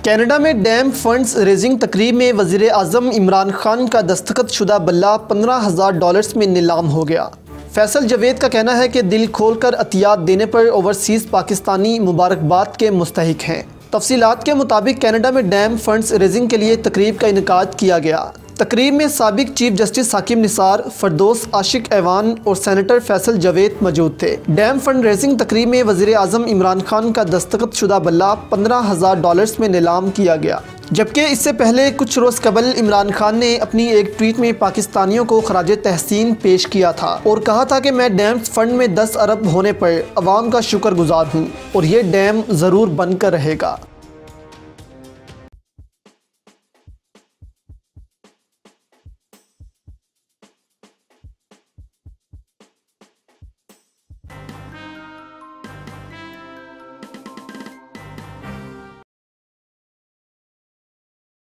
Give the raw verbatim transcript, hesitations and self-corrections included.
Canada में dam funds raising तकरीब में वज़ीर आज़म इमरान खान का दस्तखत शुदा बल्ला पंद्रह हज़ार डॉलर्स में नीलाम हो गया। फैसल जावेद का कहना है कि दिल खोल कर अतियात देने पर ओवरसीज़ पाकिस्तानी मुबारकबाद के मुस्तहिक हैं। तफसीलात के मुताबिक कनाडा में डैम फंड्स रेजिंग के लिए तकरीब का इनेकाद किया गया। तकरीब में साबिक चीफ जस्टिस हाकिम निसार, फरदोस आशिक ऐवान और सेनेटर फैसल जावेद मौजूद थे। डैम फंड रेजिंग तकरीब में वज़ीर आज़म इमरान खान का दस्तखत शुदा बल्ला पंद्रह हज़ार डॉलर्स में नीलाम किया गया, जबकि इससे पहले कुछ रोज़ कबल इमरान खान ने अपनी एक ट्वीट में पाकिस्तानियों को खराज तहसीन पेश किया था और कहा था कि मैं डैम फंड में दस अरब होने पर अवाम का शुक्रगुजार हूँ और ये डैम ज़रूर बनकर रहेगा।